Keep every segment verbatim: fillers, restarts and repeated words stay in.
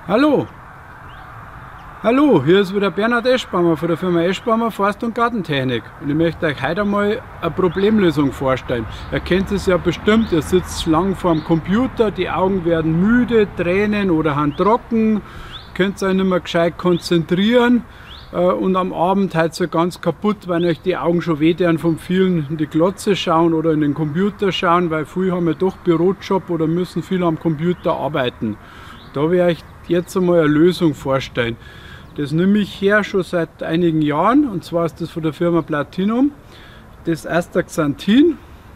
Hallo! Hallo, hier ist wieder Bernhard Eschbaumer von der Firma Eschbaumer Forst- und Gartentechnik und ich möchte euch heute einmal eine Problemlösung vorstellen. Ihr kennt es ja bestimmt, ihr sitzt lang vor dem Computer, die Augen werden müde, tränen oder haben trocken, könnt euch nicht mehr gescheit konzentrieren und am Abend seid ihr ganz kaputt, weil euch die Augen schon wehtun vom vielen in die Glotze schauen oder in den Computer schauen, weil viele haben ja doch Bürojob oder müssen viel am Computer arbeiten. Da werde ich jetzt einmal eine Lösung vorstellen. Das nehme ich her schon seit einigen Jahren, und zwar ist das von der Firma Platinum, das Astaxanthin.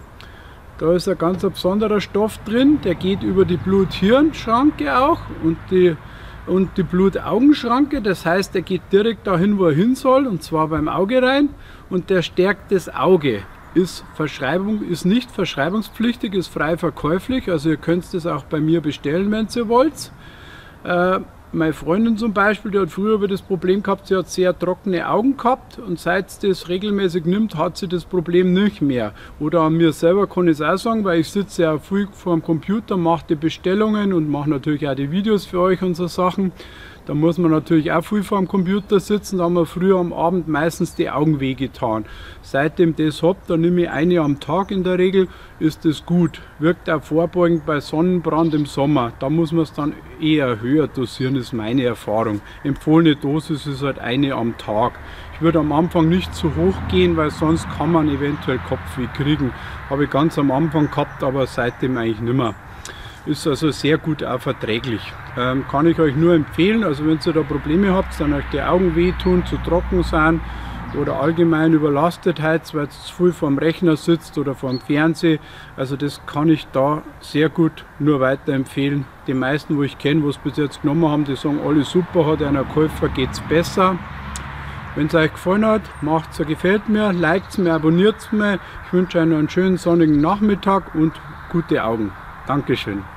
Da ist ein ganz besonderer Stoff drin, der geht über die Blut-Hirn-Schranke auch und die, und die Blut-Augen-Schranke. Das heißt, der geht direkt dahin, wo er hin soll, und zwar beim Auge rein, und der stärkt das Auge. Ist, Verschreibung, ist nicht verschreibungspflichtig, ist frei verkäuflich, also ihr könnt das auch bei mir bestellen, wenn ihr wollt. Äh, meine Freundin zum Beispiel, die hat früher über das Problem gehabt, sie hat sehr trockene Augen gehabt, und seit sie das regelmäßig nimmt, hat sie das Problem nicht mehr. Oder an mir selber kann ich es auch sagen, weil ich sitze ja viel vor dem Computer, mache die Bestellungen und mache natürlich auch die Videos für euch und so Sachen. Da muss man natürlich auch viel vor dem Computer sitzen, da haben wir früher am Abend meistens die Augen wehgetan. Seitdem das habt, da nehme ich eine am Tag in der Regel, ist das gut. Wirkt auch vorbeugend bei Sonnenbrand im Sommer. Da muss man es dann eher höher dosieren, ist meine Erfahrung. Empfohlene Dosis ist halt eine am Tag. Ich würde am Anfang nicht zu hoch gehen, weil sonst kann man eventuell Kopfweh kriegen. Habe ich ganz am Anfang gehabt, aber seitdem eigentlich nicht mehr. Ist also sehr gut auch verträglich. Ähm, kann ich euch nur empfehlen, also wenn ihr da Probleme habt, dann euch die Augen wehtun, zu trocken sind oder allgemein Überlastetheit, weil ihr zu viel vor dem Rechner sitzt oder vor dem Fernseher, also das kann ich da sehr gut nur weiterempfehlen. Die meisten, wo ich kenne, wo es bis jetzt genommen haben, die sagen alle super, hat einer Käufer, geht es besser. Wenn es euch gefallen hat, macht es, gefällt mir, liked es mir, abonniert es mir. Ich wünsche euch einen schönen sonnigen Nachmittag und gute Augen. Dankeschön.